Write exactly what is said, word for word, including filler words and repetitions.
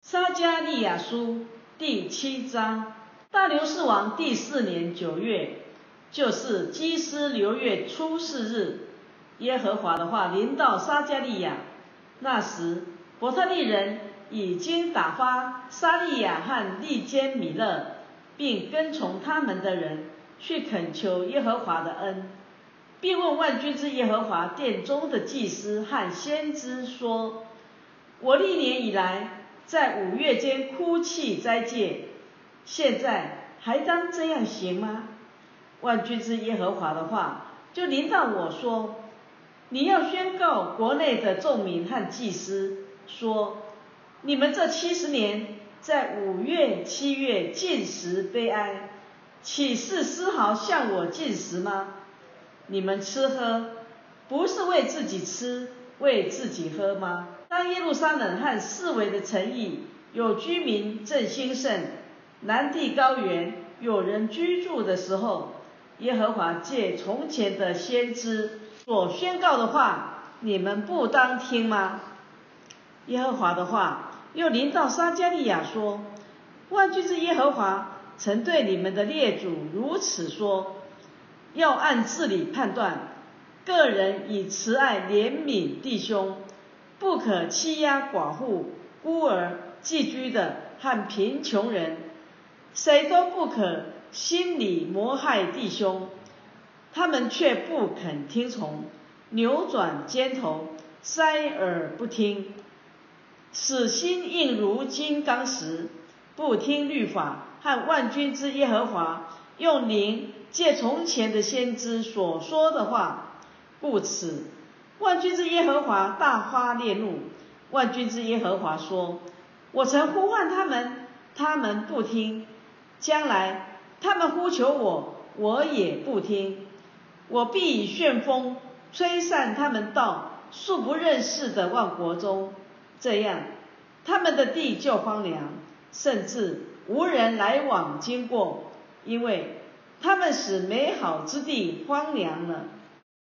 撒迦利亚书第七章，大流士王第四年九月，就是基斯流月初四日，耶和华的话临到撒迦利亚。那时，伯特利人已经打发撒利亚和利坚米勒，并跟从他们的人去恳求耶和华的恩，并问万军之耶和华殿中的祭司和先知说：我历年以来在五月间哭泣斋戒，现在还当这样行吗？万军之耶和华的话就临到我说：你要宣告国内的众民和祭司说，你们这七十年在五月七月禁食悲哀，岂是丝毫向我禁食吗？你们吃喝不是为自己吃为自己喝吗？当耶路撒冷和四围的城邑有居民正兴盛，南地高原有人居住的时候，耶和华借从前的先知所宣告的话，你们不当听吗？耶和华的话又临到撒迦利亚说：万军之耶和华曾对你们的列祖如此说，要按治理判断，个人以慈爱怜悯弟兄，不可欺压寡妇、孤儿、寄居的和贫穷人，谁都不可心里谋害弟兄。他们却不肯听从，扭转肩头，塞耳不听，使心硬如金刚石，不听律法和万军之耶和华用灵借从前的先知所说的话。故此，万军之耶和华大发烈怒。万军之耶和华说：我曾呼唤他们，他们不听；将来他们呼求我，我也不听。我必以旋风吹散他们到素不认识的万国中，这样他们的地就荒凉，甚至无人来往经过，因为他们使美好之地荒凉了。